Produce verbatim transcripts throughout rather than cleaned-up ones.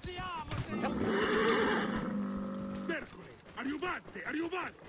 Mercole, arrivate, arrivate!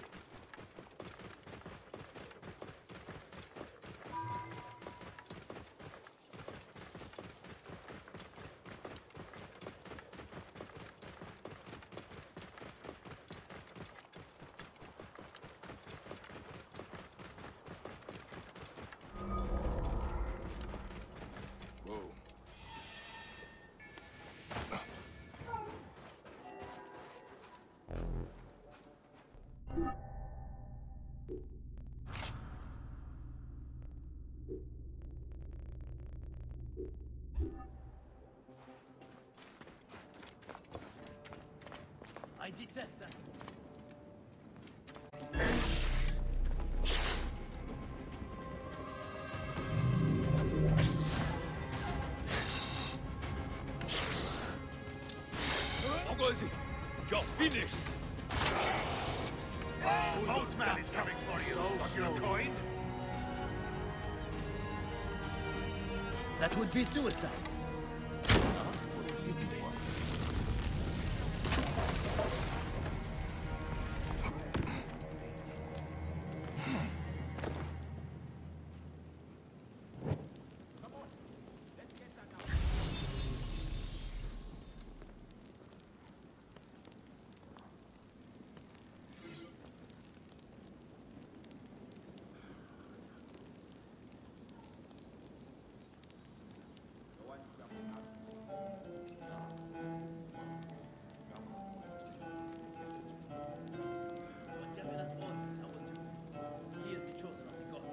I detest that. Ogozi, you're finished. Boltman is coming for you. Got your coin? That would be suicide. He is the chosen of the gods.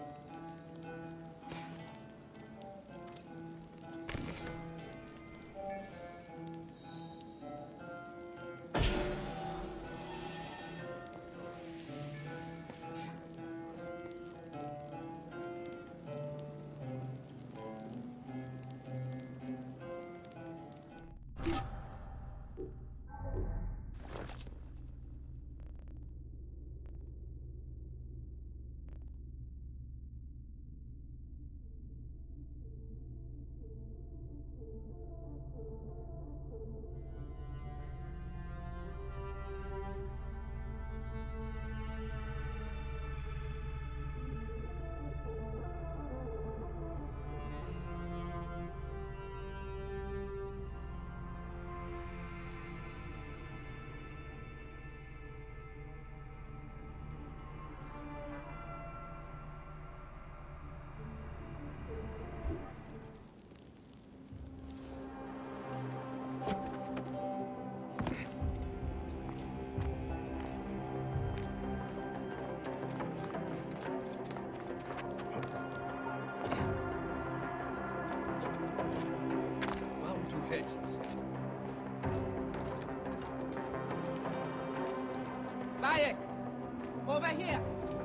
Bayek! Over here!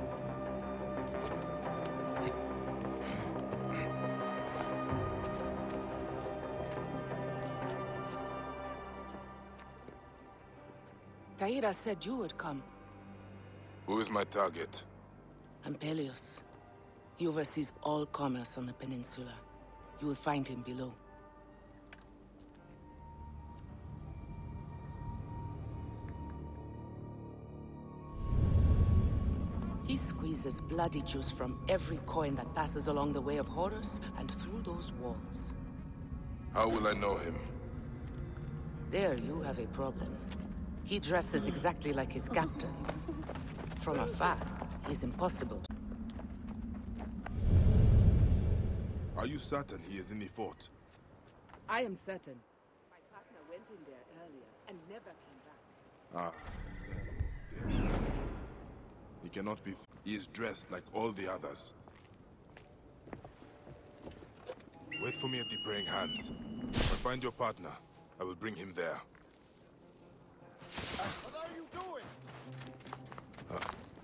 Tahira said you would come. Who is my target? Ampelios. He oversees all commerce on the peninsula. You will find him below. He squeezes bloody juice from every coin that passes along the Way of Horus and through those walls. How will I know him? There you have a problem. He dresses exactly like his captains. From afar, he is impossible to... Are you certain he is in the fort? I am certain. My partner went in there earlier and never came back. Ah. Dead. He cannot be... He is dressed like all the others. Wait for me at the Praying Hands. If I find your partner, I will bring him there. What are you doing? Uh.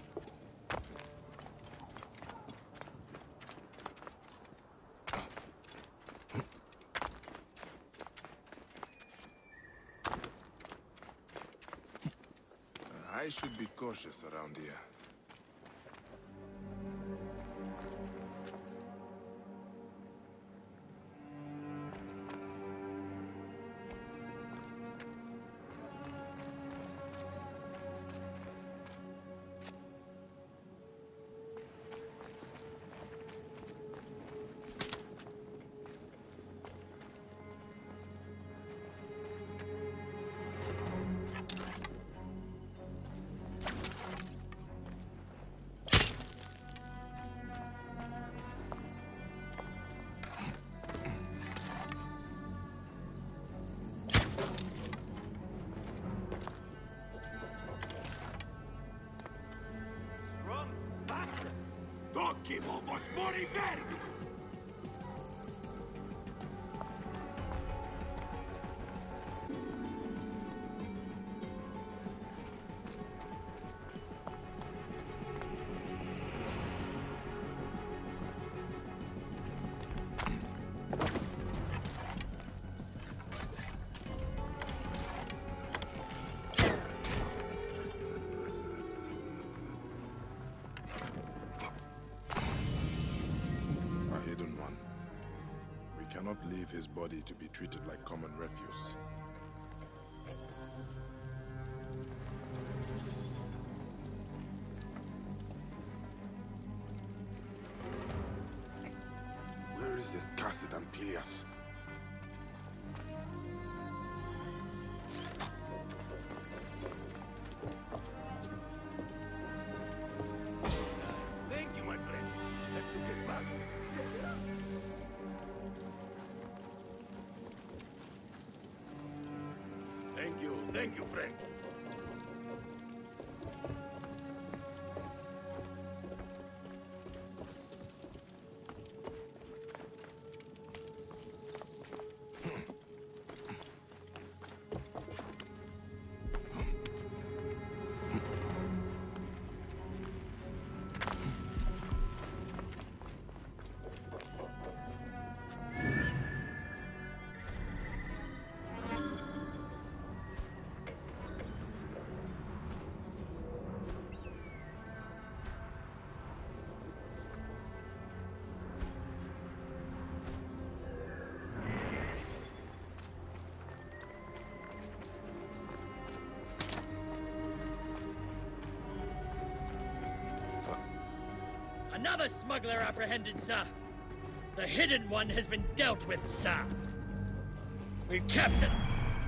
I should be cautious around here. Fury Verbis! Cannot leave his body to be treated like common refuse. Where is this cursed Ampelius? Thank you, my friend. Let's get back. Thank you, thank you, friend. Another smuggler apprehended, sir. The hidden one has been dealt with, sir. We've captured him.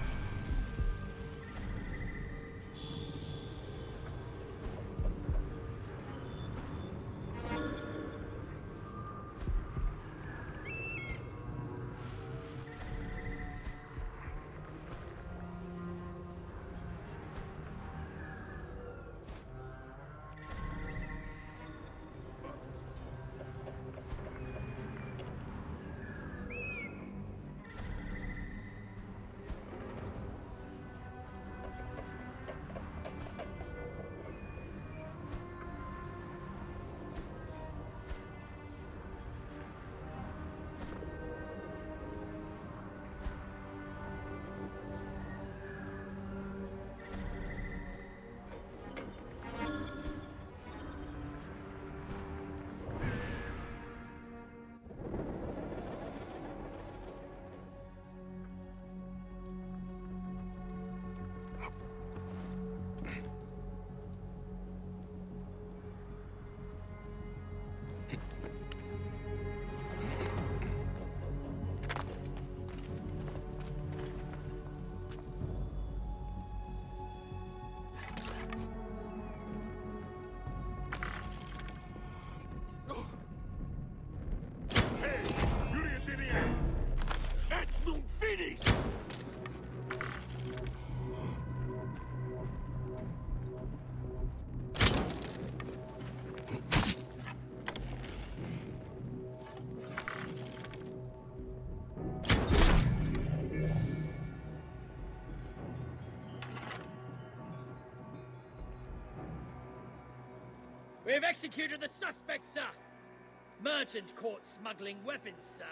We have executed the suspect, sir. Merchant caught smuggling weapons, sir.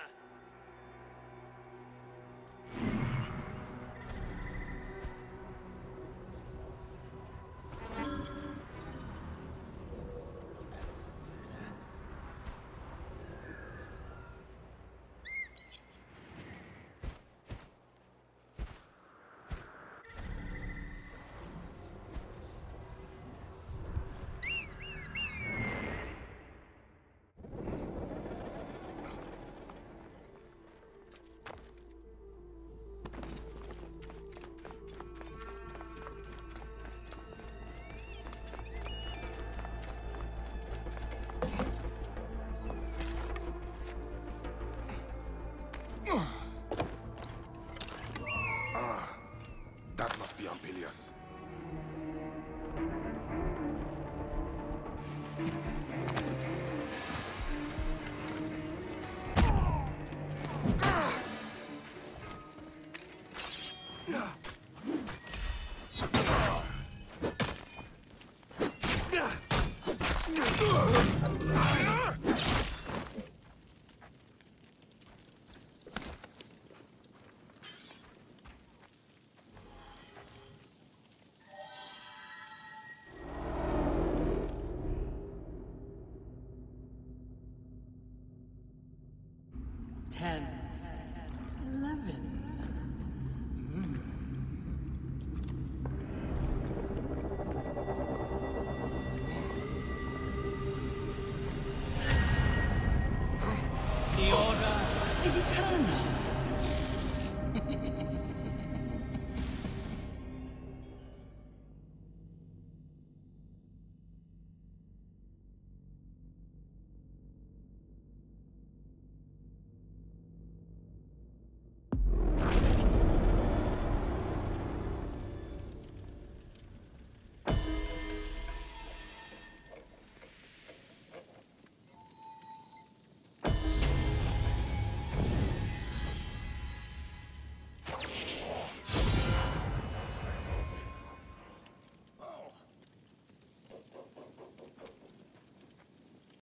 That must be Ampelius. Ten. Eleven. The order is eternal.